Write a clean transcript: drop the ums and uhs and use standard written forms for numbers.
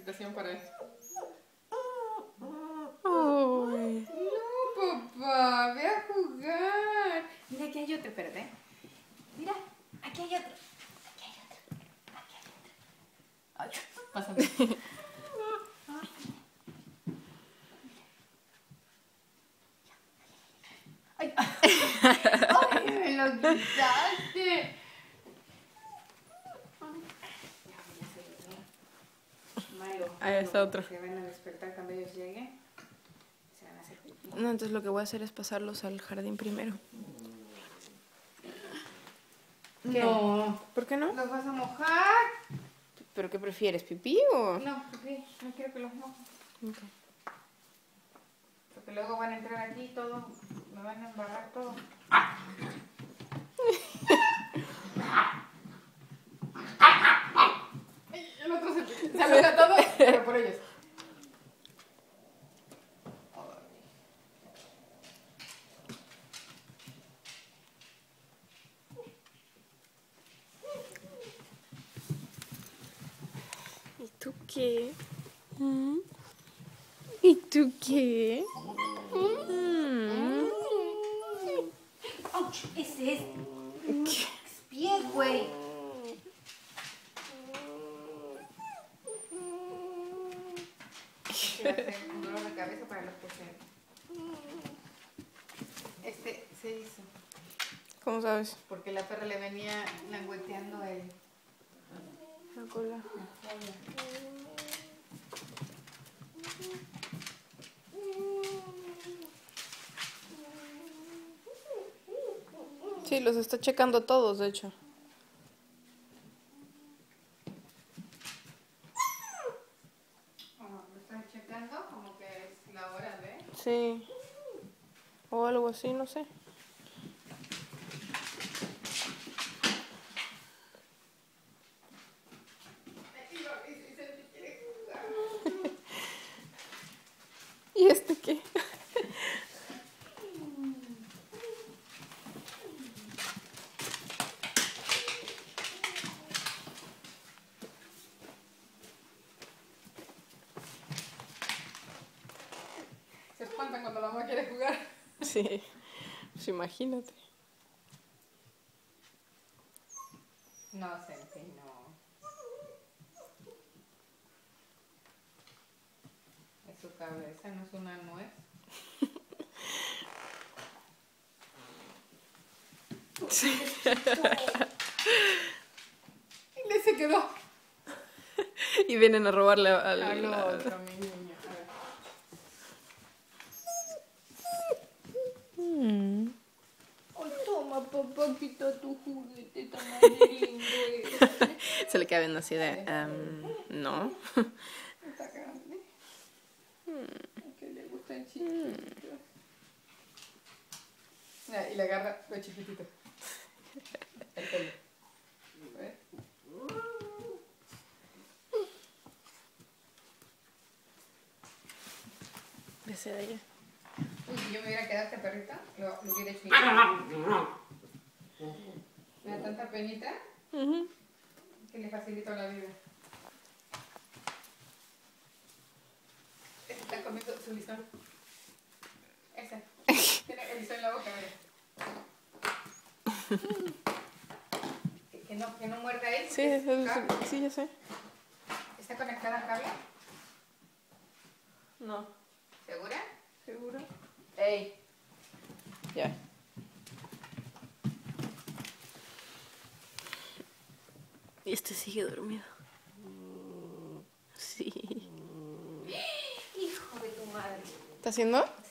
capacitación para eso. Uy. No, papá, ve a jugar. Mira, aquí hay otro, espérate. Mira, aquí hay otro. Aquí hay otro. Aquí hay otro. Ay, pásame. Ay, ay, me lo quitaste. Ahí está otro. Se van a despertar cuando ellos lleguen. Se van a hacer pipí. No, entonces lo que voy a hacer es pasarlos al jardín primero. ¿Qué? No. ¿Por qué no? ¿Los vas a mojar? ¿Pero qué prefieres, pipí o...? No, pipí. No quiero que los mojes. Okay. Porque luego van a entrar aquí y todo. Me van a embarrar todo. El otro se aloca todo, pero por ellos. ¿Y tú qué? ¿Y tú qué? ¡Auch! Ese es. Es bien, güey. Este va a ser un dolor de cabeza para los peces. Este se hizo ¿Cómo sabes? porque la perra le venía langueteando La cola. la cola. Sí, los está checando todos, de hecho. Lo están checando como que es la hora de... Sí. O algo así, no sé. ¿Y este qué? Se espantan cuando la mamá quiere jugar. Sí. Pues imagínate. No, Sensi, no. Es su cabeza, no es una nuez. Sí. Y le se quedó. Y vienen a robarle Al otro, mi niño. Ay, toma, papá, quita tu juguete tan lindo. Se le queda viendo así de... no. Está grande. Que le gustan chiquititos. Mira, y le agarra lo chiquitito. El pelo. ¿Ves? Ese de ella. Uy, si yo me hubiera quedado este perrito, lo hubiera hecho igual. Me da tanta penita que le facilito la vida. Este está comiendo su listón. Ese. Tiene el listón en la boca, mira. Que no muerda ahí. Sí, sí, ya sé. ¿Está conectada al cable? No. ¿Segura? ¿Seguro? ¡Ey! Ya. Y este sigue dormido. Sí. Hijo de tu madre. ¿Está haciendo?